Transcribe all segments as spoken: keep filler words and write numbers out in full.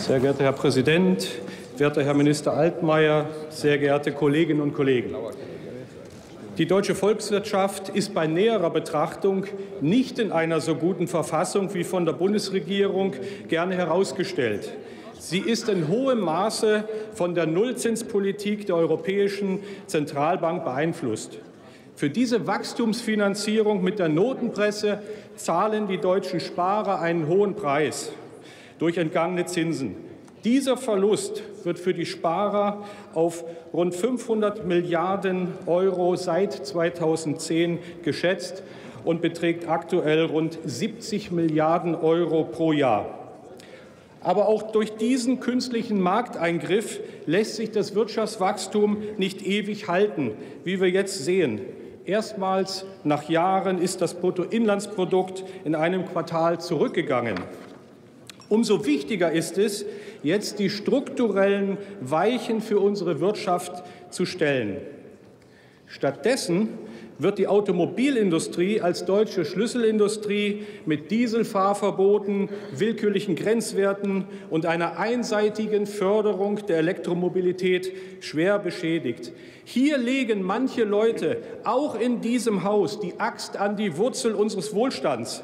Sehr geehrter Herr Präsident, werter Herr Minister Altmaier, sehr geehrte Kolleginnen und Kollegen! Die deutsche Volkswirtschaft ist bei näherer Betrachtung nicht in einer so guten Verfassung wie von der Bundesregierung gerne herausgestellt. Sie ist in hohem Maße von der Nullzinspolitik der Europäischen Zentralbank beeinflusst. Für diese Wachstumsfinanzierung mit der Notenpresse zahlen die deutschen Sparer einen hohen Preis durch entgangene Zinsen. Dieser Verlust wird für die Sparer auf rund fünfhundert Milliarden Euro seit zweitausendzehn geschätzt und beträgt aktuell rund siebzig Milliarden Euro pro Jahr. Aber auch durch diesen künstlichen Markteingriff lässt sich das Wirtschaftswachstum nicht ewig halten, wie wir jetzt sehen. Erstmals nach Jahren ist das Bruttoinlandsprodukt in einem Quartal zurückgegangen. Umso wichtiger ist es, jetzt die strukturellen Weichen für unsere Wirtschaft zu stellen. Stattdessen wird die Automobilindustrie als deutsche Schlüsselindustrie mit Dieselfahrverboten, willkürlichen Grenzwerten und einer einseitigen Förderung der Elektromobilität schwer beschädigt. Hier legen manche Leute, auch in diesem Haus, die Axt an die Wurzel unseres Wohlstands.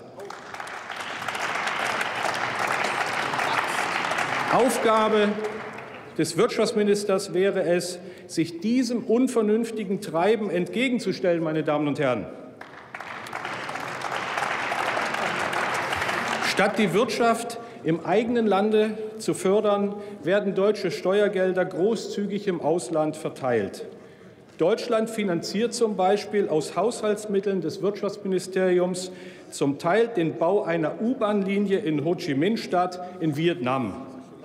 Aufgabe des Wirtschaftsministers wäre es, sich diesem unvernünftigen Treiben entgegenzustellen, meine Damen und Herren. Statt die Wirtschaft im eigenen Lande zu fördern, werden deutsche Steuergelder großzügig im Ausland verteilt. Deutschland finanziert zum Beispiel aus Haushaltsmitteln des Wirtschaftsministeriums zum Teil den Bau einer U-Bahn-Linie in Ho Chi Minh-Stadt in Vietnam.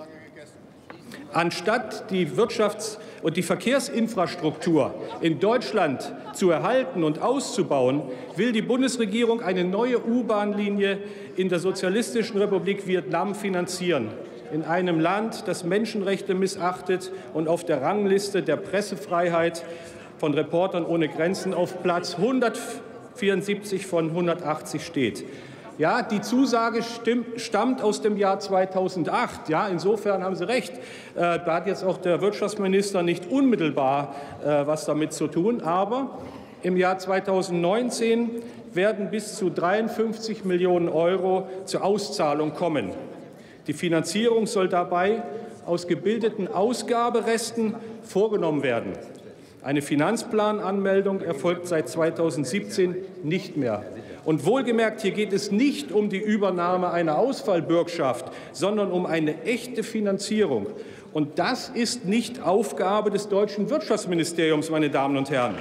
Anstatt die Wirtschafts- und die Verkehrsinfrastruktur in Deutschland zu erhalten und auszubauen, will die Bundesregierung eine neue U-Bahn-Linie in der Sozialistischen Republik Vietnam finanzieren, in einem Land, das Menschenrechte missachtet und auf der Rangliste der Pressefreiheit von Reportern ohne Grenzen auf Platz hundertvierundsiebzig von hundertachtzig steht. Ja, die Zusage stimmt, stammt aus dem Jahr zweitausendacht. Ja, insofern haben Sie recht. Äh, da hat jetzt auch der Wirtschaftsminister nicht unmittelbar äh, was damit zu tun. Aber im Jahr zweitausendneunzehn werden bis zu dreiundfünfzig Millionen Euro zur Auszahlung kommen. Die Finanzierung soll dabei aus gebildeten Ausgaberesten vorgenommen werden. Eine Finanzplananmeldung erfolgt seit zweitausendsiebzehn nicht mehr. Und wohlgemerkt, hier geht es nicht um die Übernahme einer Ausfallbürgschaft, sondern um eine echte Finanzierung. Und das ist nicht Aufgabe des deutschen Wirtschaftsministeriums, meine Damen und Herren.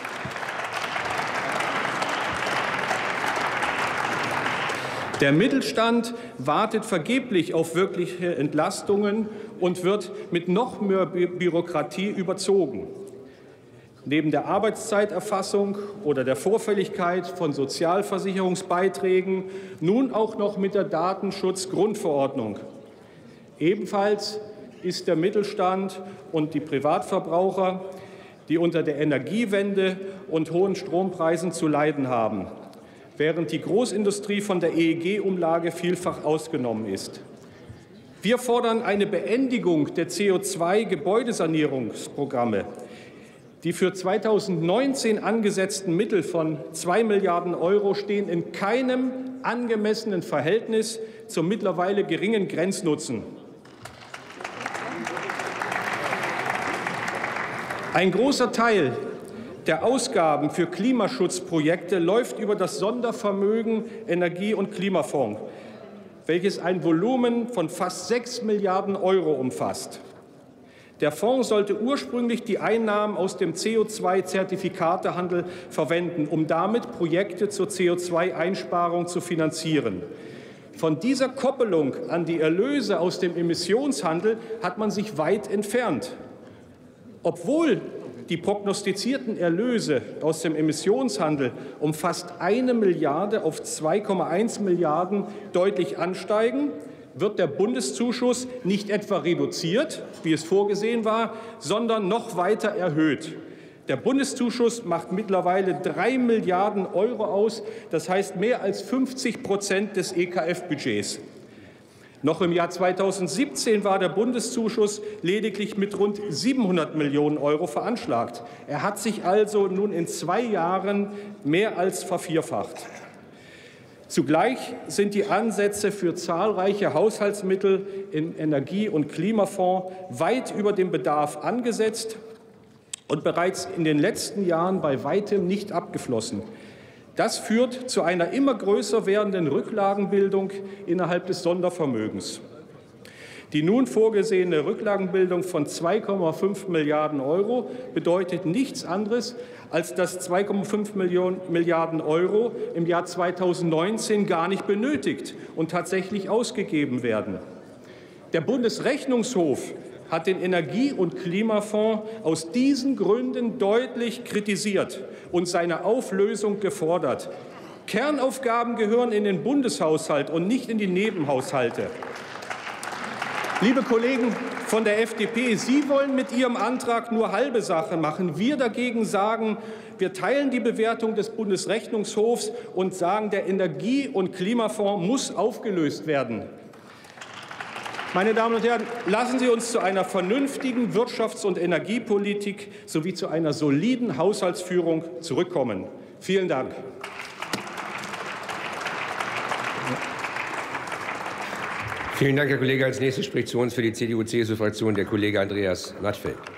Der Mittelstand wartet vergeblich auf wirkliche Entlastungen und wird mit noch mehr Bürokratie überzogen. Neben der Arbeitszeiterfassung oder der Vorfälligkeit von Sozialversicherungsbeiträgen nun auch noch mit der Datenschutzgrundverordnung. Ebenfalls ist der Mittelstand und die Privatverbraucher, die unter der Energiewende und hohen Strompreisen zu leiden haben, während die Großindustrie von der E E G-Umlage vielfach ausgenommen ist. Wir fordern eine Beendigung der C O zwei Gebäudesanierungsprogramme. Die für zweitausendneunzehn angesetzten Mittel von zwei Milliarden Euro stehen in keinem angemessenen Verhältnis zum mittlerweile geringen Grenznutzen. Ein großer Teil der Ausgaben für Klimaschutzprojekte läuft über das Sondervermögen Energie- und Klimafonds, welches ein Volumen von fast sechs Milliarden Euro umfasst. Der Fonds sollte ursprünglich die Einnahmen aus dem C O zwei Zertifikatehandel verwenden, um damit Projekte zur C O zwei Einsparung zu finanzieren. Von dieser Koppelung an die Erlöse aus dem Emissionshandel hat man sich weit entfernt. Obwohl die prognostizierten Erlöse aus dem Emissionshandel um fast eine Milliarde auf zwei Komma eins Milliarden deutlich ansteigen, wird der Bundeszuschuss nicht etwa reduziert, wie es vorgesehen war, sondern noch weiter erhöht. Der Bundeszuschuss macht mittlerweile drei Milliarden Euro aus, das heißt mehr als fünfzig Prozent des E K F-Budgets. Noch im Jahr zweitausendsiebzehn war der Bundeszuschuss lediglich mit rund siebenhundert Millionen Euro veranschlagt. Er hat sich also nun in zwei Jahren mehr als vervierfacht. Zugleich sind die Ansätze für zahlreiche Haushaltsmittel im Energie- und Klimafonds weit über dem Bedarf angesetzt und bereits in den letzten Jahren bei weitem nicht abgeflossen. Das führt zu einer immer größer werdenden Rücklagenbildung innerhalb des Sondervermögens. Die nun vorgesehene Rücklagenbildung von zwei Komma fünf Milliarden Euro bedeutet nichts anderes, als dass zwei Komma fünf Milliarden Euro im Jahr zweitausendneunzehn gar nicht benötigt und tatsächlich ausgegeben werden. Der Bundesrechnungshof hat den Energie- und Klimafonds aus diesen Gründen deutlich kritisiert und seine Auflösung gefordert. Kernaufgaben gehören in den Bundeshaushalt und nicht in die Nebenhaushalte. Liebe Kollegen von der F D P, Sie wollen mit Ihrem Antrag nur halbe Sache machen. Wir dagegen sagen, wir teilen die Bewertung des Bundesrechnungshofs und sagen, der Energie- und Klimafonds muss aufgelöst werden. Meine Damen und Herren, lassen Sie uns zu einer vernünftigen Wirtschafts- und Energiepolitik sowie zu einer soliden Haushaltsführung zurückkommen. Vielen Dank. Vielen Dank, Herr Kollege. Als nächstes spricht zu uns für die C D U-C S U-Fraktion der Kollege Andreas Mattfeld.